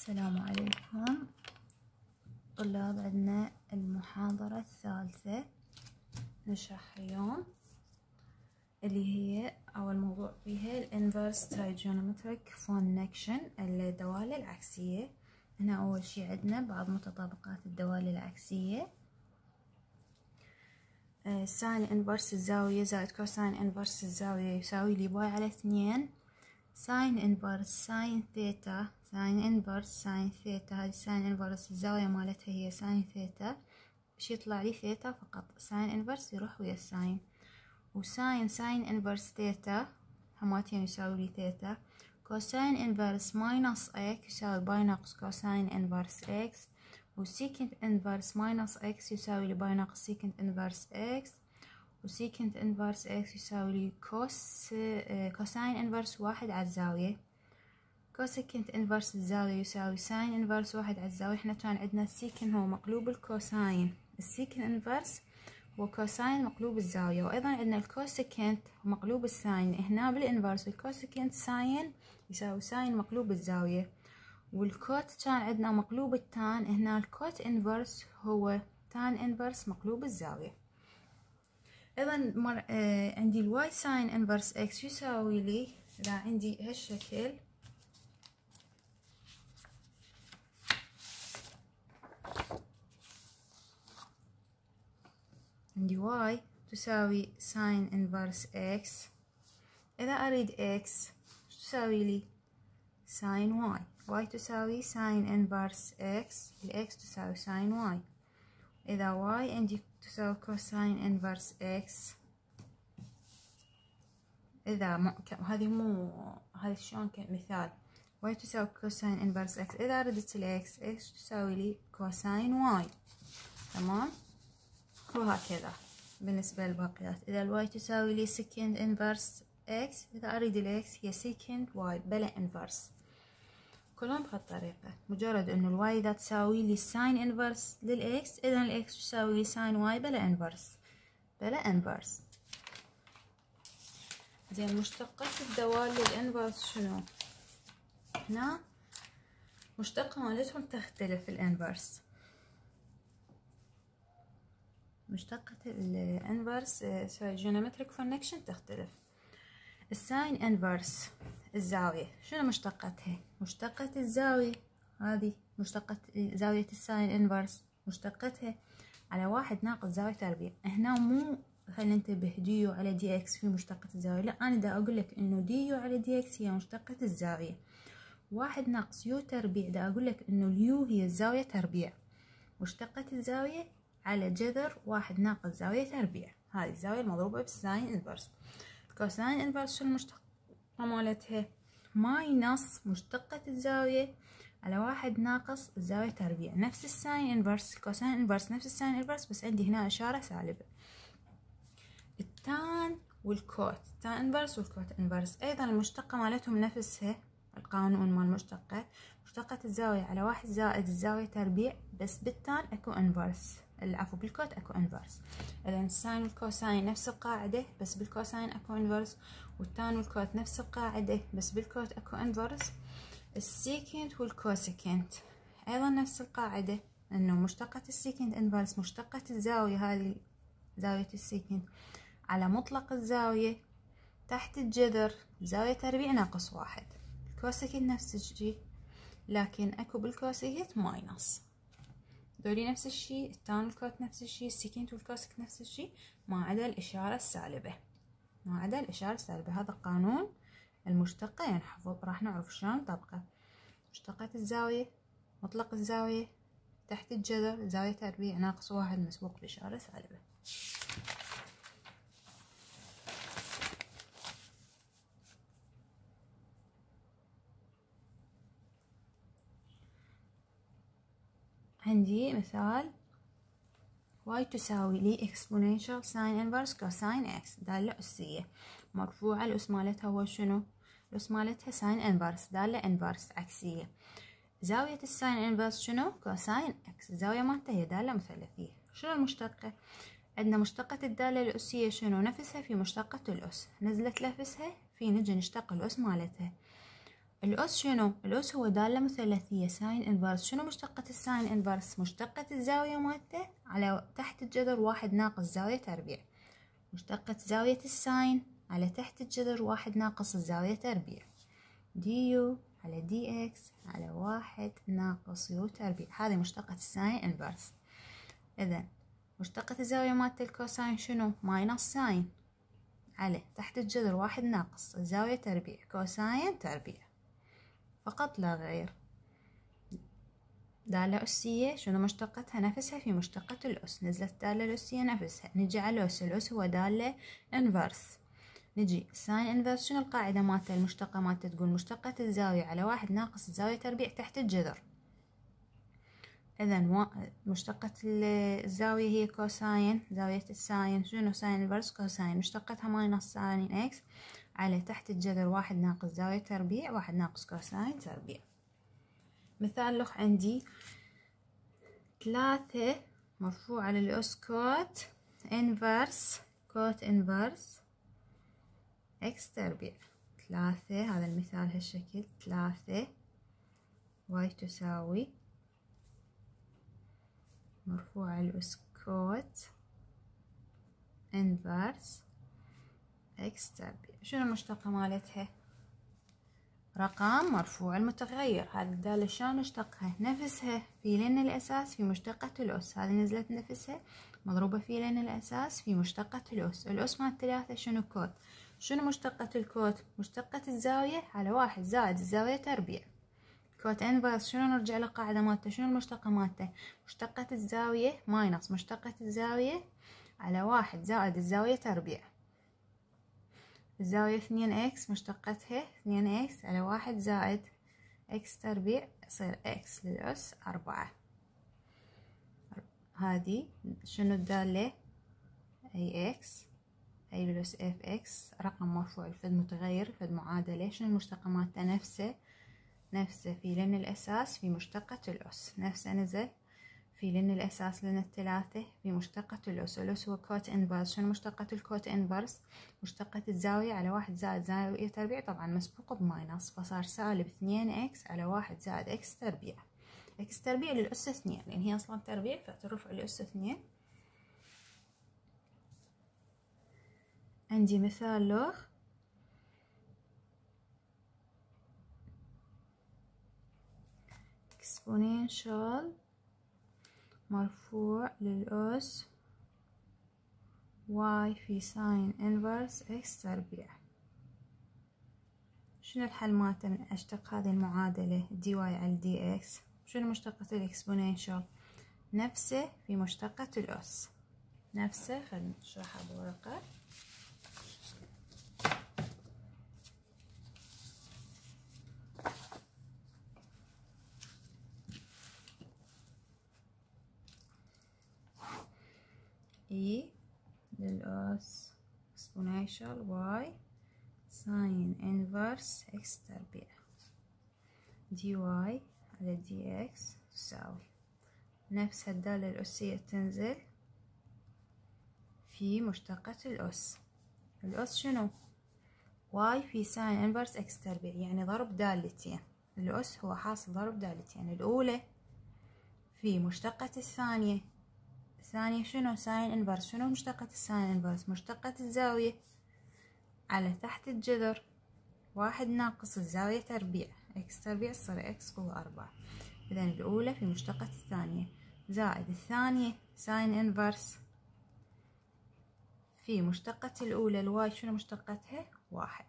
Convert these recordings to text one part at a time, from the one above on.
السلام عليكم طلاب. عندنا المحاضرة الثالثة نشرح اليوم اللي هي أول موضوع فيها الانفرس ترايجونومتريك فونكشن، الدوال العكسية. هنا أول شي عندنا بعض متطابقات الدوال العكسية. ساين انفرس الزاوية زائد كوساين انفرس الزاوية يساوي لي باي على 2 ساين انفرس ساين ثيتا ساين انفرس ساين ثيتا. هذه ساين انفرس الزاوية مالتها هي ساين ثيتا، بش يطلع لي ثيتا فقط. ساين انفرس يروح ويا الساين، وساين ساين انفرس ثيتا هماتين يساوي لي ثيتا. كوساين انفرس ماينس اكس يساوي باي ناقص كوساين انفرس اكس، وسيكنت انفرس ماينس اكس يساوي لي باي ناقص سيكنت انفرس اكس، وسيكنت انفرس اكس يساوي لي كوساين انفرس 1 على الزاوية. كوسيكنت انفرس الزاوية يساوي ساين انفرس 1 على الزاوية. احنا كان عندنا السيكن هو مقلوب الكوساين، السيكن انفرس هو كوساين مقلوب الزاوية، وايضا عندنا الكوسيكنت مقلوب الساين. هنا بالانفرس الكوسيكنت ساين يساوي ساين مقلوب الزاوية، والكوت كان عندنا مقلوب التان. هنا الكوت انفرس هو تان انفرس مقلوب الزاوية. ايضا عندي الواي ساين انفرس اكس يساوي لي، اذا عندي هالشكل عندي واي تساوي ساين انفرس اكس، اذا اريد اكس تساوي لي ساين واي. واي تساوي ساين انفرس اكس، الاكس تساوي ساين واي. اذا واي عندي تساوي كوساين انفرس اكس، اذا هذه شلون كمثال واي تساوي كوساين انفرس اكس. اذا ردت الاكس اكس تساوي لي كوساين واي، تمام. وهكذا بالنسبة للباقيات. اذا الواي تساوي لي سكند انفرس اكس، اذا اريد الاكس هي سكند واي بلا انفرس. كلهم بهالطريقة. مجرد انه الواي اذا تساوي لي ساين انفرس للاكس، اذا الاكس تساوي لي ساين واي بلا انفرس زين مشتقات الدوال للانفرس شنو؟ هنا مشتقة مالتهم تختلف. الانفرس مشتقة الانفرس جيومتريك فونكشن تختلف. الساين انفرس الزاوية شنو مشتقتها؟ مشتقة الزاوية هذه مشتقة زاوية الساين انفرس مشتقتها على 1 ناقص زاوية تربيع. هنا مو خلينا ننتبه ديو على دي اكس في مشتقة الزاوية، لا، انا دا اقول لك انه ديو على دي اكس هي مشتقة الزاوية. 1 ناقص يو تربيع دا اقول لك انه اليو هي الزاوية تربيع. مشتقة الزاوية على جذر 1 ناقص زاوية تربيع، هذه الزاوية المضروبة بالساين انفرس. الكوساين انفرس شو المشتقة مالتها؟ ماينص مشتقة الزاوية على 1 ناقص الزاوية تربيع. نفس الساين انفرس، الكوساين انفرس نفس الساين انفرس، بس عندي هنا إشارة سالبة. التان والكوت، التان انفرس والكوت انفرس ايضا المشتقة مالتهم نفسها. القانون مال المشتقة، مشتقة الزاوية على 1 زائد الزاوية تربيع، بس بالتان اكو انفرس، العفو بالكوت اكو انفرس. اذا الساين والكوساين نفس القاعدة، بس بالكوساين اكو انفرس، والتان والكوت نفس القاعدة، بس بالكوت اكو انفرس. السيكنت والكوسيكنت ايضا نفس القاعدة، انه مشتقة السيكنت انفرس مشتقة الزاوية، هذه زاوية السيكنت على مطلق الزاوية تحت الجذر زاوية تربيع ناقص 1. الكوسيكنت نفس الشي، لكن اكو بالكوسيكنت ماينص. دولي نفس الشي، التان والكوت نفس الشي، السيكنت والكوسيكنت نفس الشي، ما عدا الإشارة السالبة. هذا قانون المشتقة ينحفظ، راح نعرف شلون نطبقه. مشتقة الزاوية مطلق الزاوية تحت الجذر زاوية تربيع ناقص 1 مسبوق بإشارة سالبة. عندي مثال y تساوي لي exponential sin inverse cosine x، دالة أسية مرفوعة. الأس مالتها هو شنو؟ الأس مالتها sin inverse، دالة inverse عكسية. زاوية الساين inverse شنو؟ cosine x، الزاوية مالتها هي دالة مثلثية. شنو المشتقة؟ عندنا مشتقة الدالة الأسية شنو؟ نفسها في مشتقة الأس، نزلت نفسها في نجي نشتق الأس مالتها. الأس شنو؟ الأس هو دالة مثلثية ساين انفرس. شنو مشتقة الساين انفرس؟ مشتقة الزاوية مالته على تحت الجذر 1 ناقص زاوية تربيع. مشتقة زاوية الساين على تحت الجذر 1 ناقص الزاوية تربيع. دي يو على دي اكس على 1 ناقص يو تربيع. هذه مشتقة الساين انفرس. إذا مشتقة الزاوية مالت الكوساين شنو؟ ماينس ساين على تحت الجذر 1 ناقص الزاوية تربيع كوساين تربيع فقط لا غير. دالة أسية شنو مشتقتها؟ نفسها في مشتقة الأس. نزلت الدالة الأسية نفسها. نجي على الأس. الأس هو دالة انفرس. نجي ساين انفرس. شنو القاعدة مالته؟ المشتقة مالته تقول مشتقة الزاوية على 1 ناقص الزاوية تربيع تحت الجذر. إذا مشتقة الزاوية هي كوساين. زاوية الساين شنو؟ ساين انفرس كوساين. مشتقتها ماينس ساين اكس على تحت الجذر 1 ناقص زاوية تربيع 1 ناقص كوساين تربيع. مثال لخ عندي 3 مرفوع للأس كوت انفرس اكس تربيع. 3 هذا المثال هالشكل. 3 واي تساوي مرفوع للأس كوت انفرس اكس تربيع. شنو المشتقة مالتها؟ رقم مرفوع المتغير. هذه الدالة شلون نشتقها؟ نفسها في لين الأساس في مشتقة الأس. هذه نزلت نفسها مضروبة في لين الأساس في مشتقة الأس. الأس مال 3 شنو؟ كوت. شنو مشتقة الكوت؟ مشتقة الزاوية على 1 زائد الزاوية تربيع. كوت انفرس شنو؟ نرجع للقاعدة مالته. شنو المشتقة مالته؟ مشتقة الزاوية ماينس مشتقة الزاوية على 1 زائد الزاوية تربيع. الزاوية 2 اكس مشتقتها 2 اكس على 1 زائد اكس تربيع يصير اكس للأس 4. هذه شنو الدالة؟ اي اكس اي للأس اف اكس رقم مرفوع لفد متغير فد معادلة. شنو المشتقة مالته؟ نفسه في لين الأساس في مشتقة الأس. نفسه نزل في لين الأساس لين 3 في مشتقة الأس. الأس هو كوت انفرس. شنو مشتقة الكوت انفرس؟ مشتقة الزاوية على 1 زائد زاوية تربيع طبعا مسبوقة بماينس فصار سالب 2 اكس على 1 زائد اكس تربيع. اكس تربيع للأس 2 لأن هي أصلا تربيع فترفع الأس 2. عندي مثال لوخ اكسبوننشال مرفوع للأس واي في ساين انفرس اكس تربيع. شنو الحل مالته؟ من اشتق هذه المعادلة دي واي على دي اكس. شنو مشتقة الاكسبوننشال؟ نفسه في مشتقة الأس. نفسه خلينا نشرحها بورقة. اي للأس exponential y sin inverse x تربيع dy على dx تساوي نفس الدالة الأسية تنزل في مشتقة الأس. الأس شنو؟ y في sin inverse x تربيع يعني ضرب دالتين. الأس هو حاصل ضرب دالتين. الأولى في مشتقة الثانية. الثانية شنو؟ ساين انفرس. شنو مشتقة الساين انفرس؟ مشتقة الزاوية على تحت الجذر 1 ناقص الزاوية تربيع اكس تربيع تصير اكس قوة 4. إذا الأولى في مشتقة الثانية زائد الثانية ساين انفرس في مشتقة الأولى. الواي شنو مشتقتها؟ 1.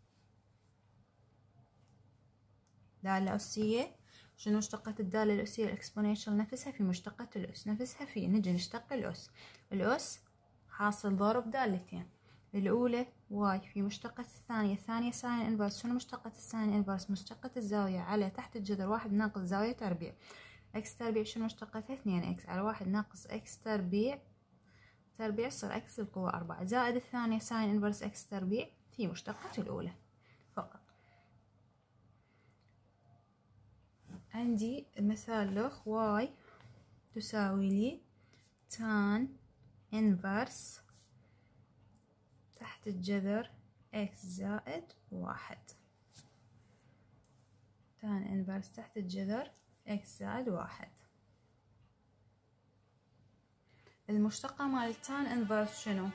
دالة أسية شنو مشتقة الدالة الأسية؟ الإكسبوننشال نفسها في مشتقة الأس. نفسها في نجي نشتق الأس. الأس حاصل ضرب دالتين. الأولى واي في مشتقة الثانية. الثانية ساين انفرس. شنو مشتقة الساين انفرس؟ مشتقة الزاوية على تحت الجذر 1 ناقص زاوية تربيع اكس تربيع. شنو مشتقتها؟ 2 اكس على 1 ناقص اكس تربيع تصير اكس القوة 4 زائد الثانية ساين انفرس اكس تربيع في مشتقة الأولى فقط. عندي مثال لخ y تساوي لي تان انفرس تحت الجذر x زائد 1. تان انفرس تحت الجذر اكس زائد 1. المشتقة مال التان انفرس شنو؟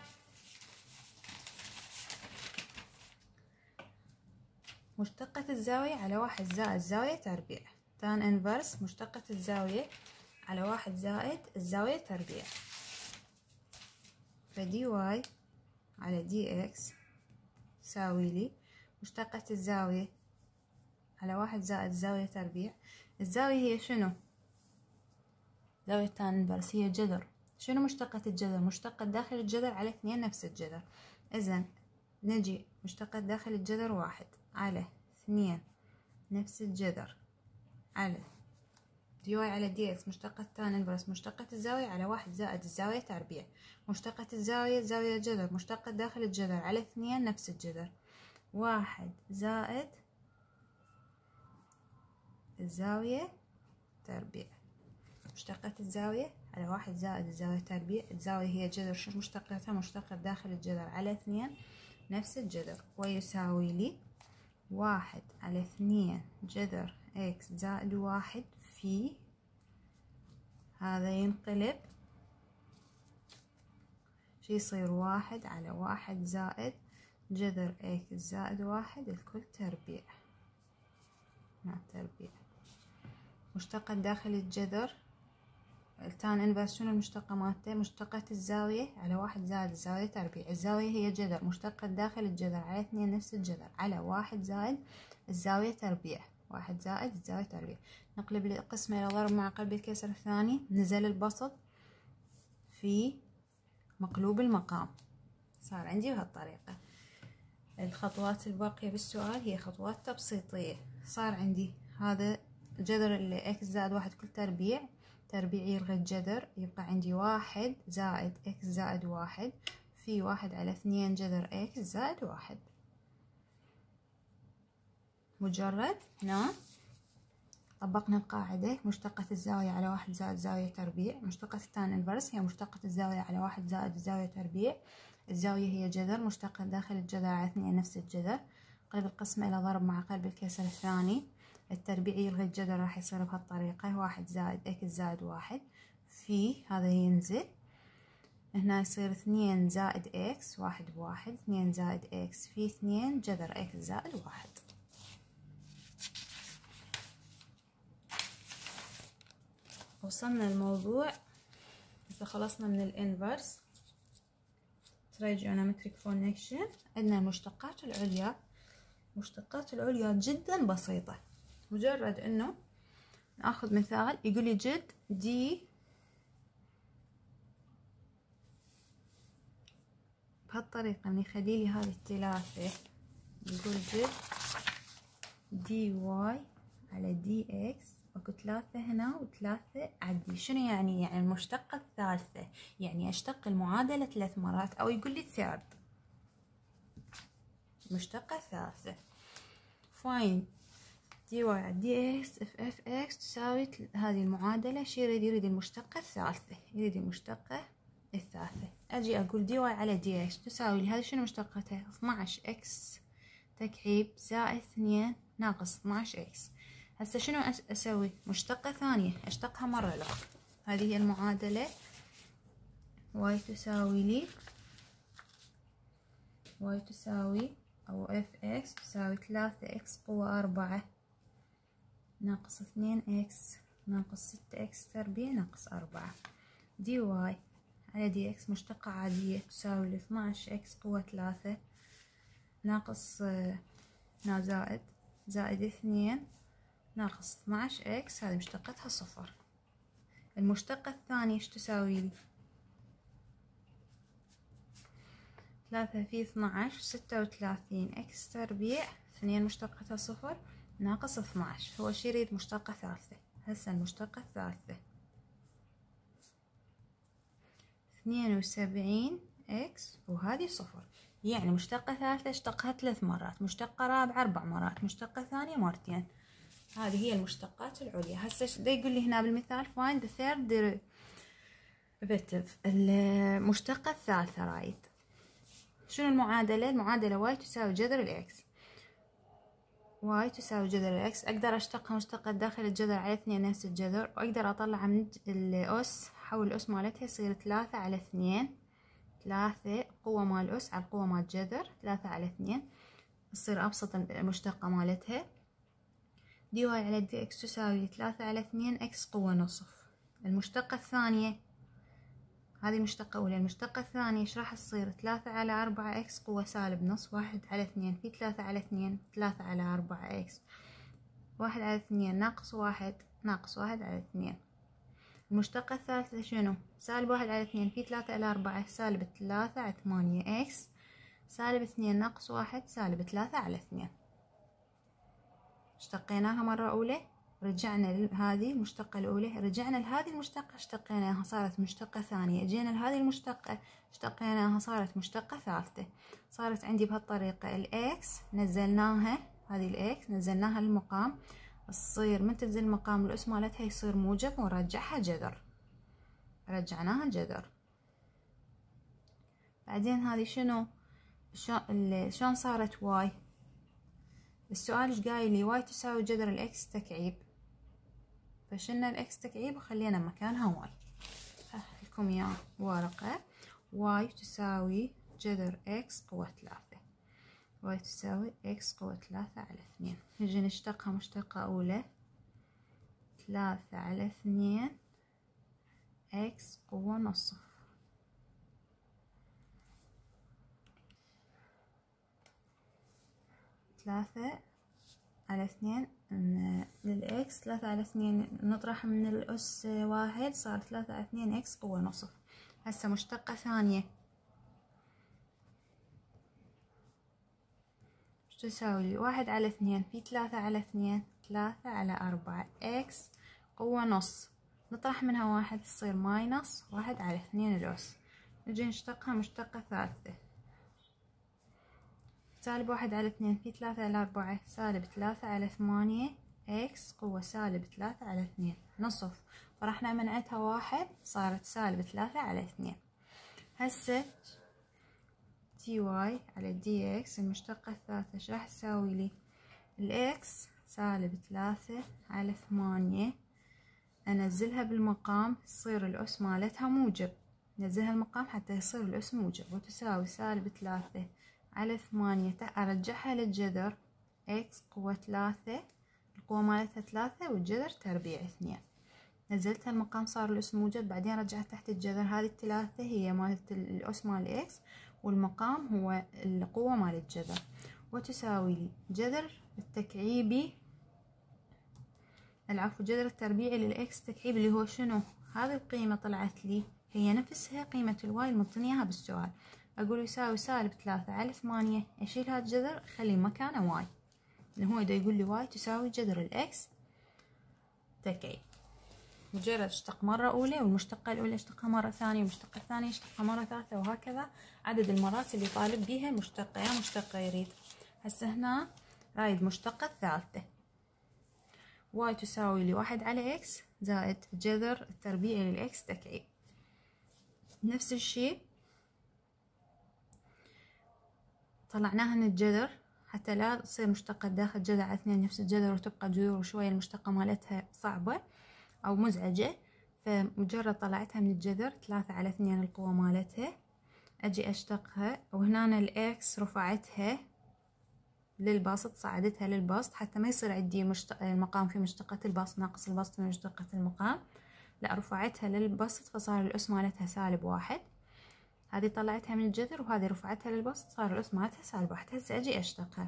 مشتقة الزاوية على 1 زائد زاوية تربيع. تان انفرس مشتقة الزاوية على 1 زائد الزاوية تربيع. فدي واي على دي اكس تساوي لي مشتقة الزاوية على 1 زائد الزاوية تربيع. الزاوية هي شنو؟ زاوية تان انفرس هي جذر. شنو مشتقة الجذر؟ مشتقة داخل الجذر على 2 نفس الجذر. إذن نجي مشتقة داخل الجذر 1 على 2 نفس الجذر على دي واي على دي اكس مشتقة تان انفرس مشتقة الزاوية على 1 زائد الزاوية تربيع. مشتقة الزاوية زاوية جذر مشتقة داخل الجذر على 2 نفس الجذر 1 زائد الزاوية تربيع. مشتقة الزاوية على 1 زائد الزاوية تربيع. الزاوية هي جذر شو مشتقتها؟ مشتقة داخل الجذر على 2 نفس الجذر ويساوي لي 1 على 2 جذر اكس زائد 1 في هذا ينقلب شي يصير 1 على 1 زائد جذر اكس زائد 1 الكل تربيع مع تربيع. مشتقة داخل الجذر التان انفرس شنو المشتقة مالته؟ مشتقة الزاوية على 1 زائد الزاوية تربيع. الزاوية هي جذر مشتقة داخل الجذر على 2 نفس الجذر على 1 زائد الزاوية تربيع. 1 زائد الزاوية تربيع. نقلب القسمة إلى ضرب مع قلب الكسر الثاني. نزل البسط في مقلوب المقام. صار عندي بهالطريقة. الخطوات الباقية بالسؤال هي خطوات تبسيطية. صار عندي هذا جذر اللي اكس زائد 1 كل تربيع. تربيع يلغي الجذر يبقى عندي 1 زائد اكس زائد 1 في 1 على 2 جذر اكس زائد 1. مجرد هنا طبقنا القاعدة. مشتقة الزاوية على 1 زائد زاوية تربيع. مشتقة التان انفرس هي مشتقة الزاوية على 1 زائد الزاوية تربيع. الزاوية هي جذر مشتقة داخل الجذر على 2 نفس الجذر. قلب القسمة إلى ضرب مع قلب الكسر الثاني. التربيع يلغي الجذر راح يصير بهالطريقة 1 زائد اكس زائد 1 في هذا ينزل هنا يصير 2 زائد اكس 1 ب1 2 زائد اكس في 2 جذر اكس زائد 1. وصلنا الموضوع إذا خلصنا من الانفرس ترايجونومتريك فورميشن. عندنا المشتقات العليا. المشتقات العليا جدا بسيطة. مجرد انه ناخذ مثال يقول لي جد دي بهالطريقة من يخلي لي هذه الثلاثة يقول جد دي واي على دي اكس اكو 3 هنا و3 عدي. شنو يعني؟ يعني المشتقة الثالثة يعني اشتق المعادلة 3 مرات او يقول لي ثيرد. المشتقة الثالثة فاين دي واي على دي اكس اف اكس تساوي هذه المعادلة. شي يريد المشتقة الثالثة يريد المشتقة الثالثة. اجي اقول دي واي على دي اكس تساوي لي هذه شنو مشتقتها؟ 12 اكس تكعيب زائد 2 ناقص 12 اكس. هسه شنو اسوي؟ مشتقة ثانية اشتقها مرة اخرى. هذه هي المعادلة واي تساوي لي واي تساوي او اف اكس تساوي 3 اكس قوة 4 ناقص 2 اكس ناقص 6 اكس تربيع ناقص 4. دي واي على دي اكس مشتقة عادية تساوي لي 12 اكس قوة 3 ناقص زائد 2 ناقص 12 اكس هذه مشتقتها 0. المشتقة الثانية ايش تساوي لي؟ 3 في 12 36 اكس تربيع 2 مشتقتها 0 ناقص 12. هو شي يريد مشتقة ثالثة. هسه المشتقة الثالثة 72 اكس وهذه 0. يعني مشتقة ثالثة اشتقها 3 مرات. مشتقة رابعة 4 مرات. مشتقة ثانية مرتين. هذه هي المشتقات العليا. هسه دا يقول لي هنا بالمثال find the third derivative. المشتقة الثالثة رايد. شنو المعادلة؟ المعادلة y تساوي جذر الاكس واي تساوي جذر الإكس. أقدر أشتقها مشتقة داخل الجذر على 2 نفس الجذر، وأقدر أطلع من الأس، حول الأس مالتها يصير 3 على 2، 3 قوة مال الأس على القوة مال الجذر، 3 على 2 تصير أبسط المشتقة مالتها. دي واي على دي إكس تساوي 3 على 2 إكس قوة نصف. المشتقة الثانية، هذه المشتقة الأولى. المشتقة الثانية إيش راح تصير؟ 3 على 4 إكس قوة سالب نص. 1 على 2 في 3 على 2، 3 على 4 إكس. 1 على 2 ناقص 1 ناقص 1 على 2. المشتقة الثالثة شنو؟ سالب 1 على 2 في 3 على 4 سالب 3 على 8 إكس. سالب 2 ناقص 1 سالب 3 على 2. اشتقيناها مرة أولى، رجعنا لهذه المشتقة الأولى، رجعنا لهذه المشتقة اشتقيناها صارت مشتقة ثانية، جينا لهذه المشتقة اشتقيناها صارت مشتقة ثالثة. صارت عندي بهالطريقة الإكس نزلناها، هذه الإكس نزلناها للمقام، تصير من تنزل المقام الأس مالتها يصير موجب ونرجعها جذر، رجعناها جذر. بعدين هذه شنو؟ شلون صارت واي؟ السؤال ايش قايل لي؟ واي تساوي جذر الإكس تكعيب، فشلنا الإكس تكعيب وخلينا مكانها واي. لكم إياه ورقة. واي تساوي جذر إكس قوة 3، واي تساوي إكس قوة 3 على 2. نجي نشتقها مشتقة أولى، 3 على 2 إكس قوة نصف. 3 على 2 للإكس، 3 على 2 نطرح من الأس 1 صار 3 على 2 إكس قوة نصف. هسه مشتقة ثانية ايش تساوي لي؟ 1 على 2 في 3 على 2، 3 على 4 إكس قوة نص. نطرح منها 1 تصير ماينص 1 على 2 الأس. نجي نشتقها مشتقة ثالثة، سالب 1 على 2 في 3 على 4 سالب 3 على 8 إكس قوة سالب 3 على 2 نصف. طرحنا منعتها 1 صارت سالب 3 على 2. هسه تي واي على دي إكس المشتقة الثالثة ايش راح تساوي لي؟ الإكس سالب 3 على 8 أنزلها بالمقام تصير الأس مالتها موجب، نزلها المقام حتى يصير الأس موجب، وتساوي سالب 3 على 8 أرجعها للجذر إكس قوة 3، القوة مالتها 3 والجذر تربيع 2. نزلتها المقام صار الأس موجب، بعدين رجعت تحت الجذر. هذه الثلاثة هي مالت الأس مال إكس، والمقام هو القوة مال الجذر، وتساوي لي جذر التكعيبي، العفو جذر التربيعي للإكس تكعيب اللي هو شنو؟ هذه القيمة طلعت لي هي نفسها قيمة الواي المعطيني اياها بالسؤال. اقول يساوي سالب 3 على 8، اشيل هذا الجذر اخلي مكانه واي، اللي هو اذا يقول لي واي تساوي جذر الاكس تكعيب. مجرد اشتق مرة أولى، والمشتقة الأولى اشتقها مرة ثانية، والمشتقة الثانية اشتقها مرة ثالثة، وهكذا عدد المرات اللي طالب بيها المشتقة يا مشتقة يريد. هسه هنا رايد مشتقة الثالثة، واي تساوي لي 1 على إكس زائد جذر التربيعي للإكس تكعيب. نفس الشي طلعناها من الجذر حتى لا تصير مشتقة داخل جذر على 2 نفس الجذر وتبقى جذور وشوية المشتقة مالتها صعبة أو مزعجة، فمجرد طلعتها من الجذر 3 على 2 القوة مالتها، أجي أشتقها، وهنا الإكس رفعتها للبسط، صعدتها للبسط حتى ما يصير عندي المقام في مشتقة البسط ناقص البسط في مشتقة المقام، لا رفعتها للبسط فصار الأس مالتها سالب 1. هذه طلعتها من الجذر وهذه رفعتها للبسط صار الأس مالتها سالب 1. هسه أجي أشتقها.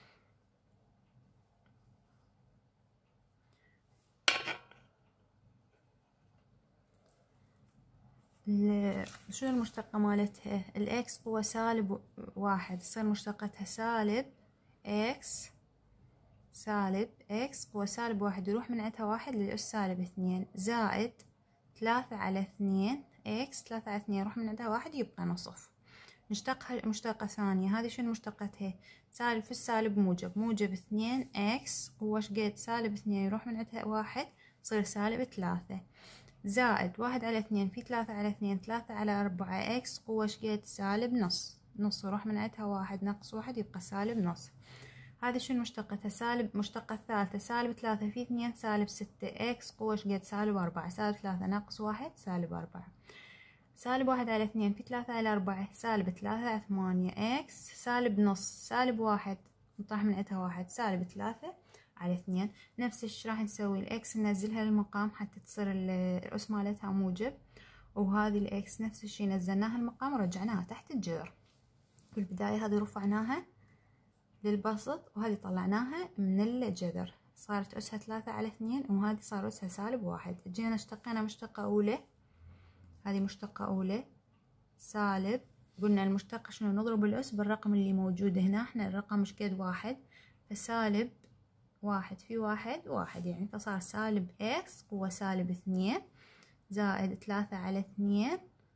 شنو المشتقة مالتها؟ الإكس قوة سالب 1 تصير مشتقتها سالب إكس، سالب إكس قوة سالب 1 يروح من عندها 1 للأس سالب 2 زائد 3 على 2 إكس، 3 على 2 يروح من عندها 1 يبقى نصف. نشتقها مشتقة ثانية، هذه شنو مشتقتها؟ سالب في السالب موجب، موجب 2 إكس قوة شقد سالب 2 يروح من عندها 1 تصير سالب 3 زائد 1 على 2 في 3 على 2 3 على 4 إكس قوة شقد سالب نص، نص يروح من عندها 1 ناقص 1 يبقى سالب نص. هذا شنو مشتقتها؟ سالب. مشتقة الثالثة سالب 3 في 2 سالب 6 إكس قوة شقد؟ سالب 4. سالب 3 ناقص 1 سالب 4. سالب 1 على 2 في 3 على 4 سالب 3 على 8 إكس سالب نص. سالب 1 نطرح من عندها 1 سالب 3 على 2. نفس الشي راح نسوي الإكس ننزلها للمقام حتى تصير الأس مالتها موجب، وهذه الإكس نفس الشي نزلناها المقام ورجعناها تحت الجذر. في البداية هذه رفعناها للبسط وهذه طلعناها من الجذر، صارت أسها 3 على 2 وهذه صار أسها سالب 1. جينا اشتقينا مشتقة أولى، هذه مشتقة أولى سالب، قلنا المشتقة شنو؟ نضرب الأس بالرقم اللي موجود هنا، احنا الرقم مش قد 1 فسالب 1 في 1 1 يعني، فصار سالب إكس قوة سالب 2 زائد 3 على 2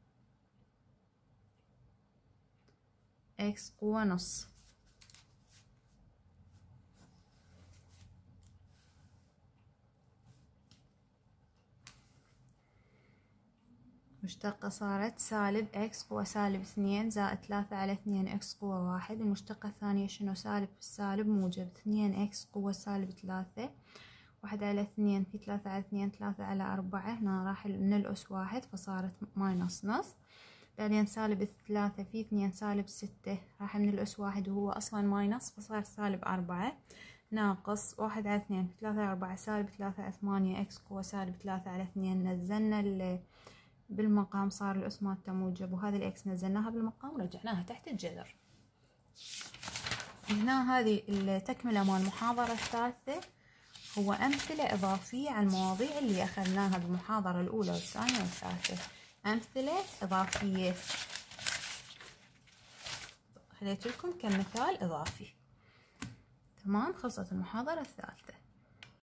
إكس قوة نص. مشتقة صارت سالب إكس قوة سالب 2 زائد 3 على 2 إكس قوة 1. المشتقة الثانية شنو؟ سالب في السالب موجب 2 إكس قوة سالب 3. 1 على 2 في 3 على 2 3 على 4. هنا راح نلقس 1 فصارت ماينص نص. بعدين سالب 3 في 2 سالب 6 راح نلقس 1 وهو أصلا ماينص فصار سالب 4 ناقص 1 على 2 في 3 على 4 سالب 3 على 8 إكس قوة سالب 3 على 2. نزلنا بالمقام صار الأس مالته موجب، وهذه الإكس نزلناها بالمقام ورجعناها تحت الجذر. هنا هذه التكملة مال المحاضرة الثالثة، هو أمثلة إضافية على المواضيع اللي أخذناها بالمحاضرة الأولى والثانية والثالثة. أمثلة إضافية خليت لكم كمثال إضافي. تمام، خلصت المحاضرة الثالثة.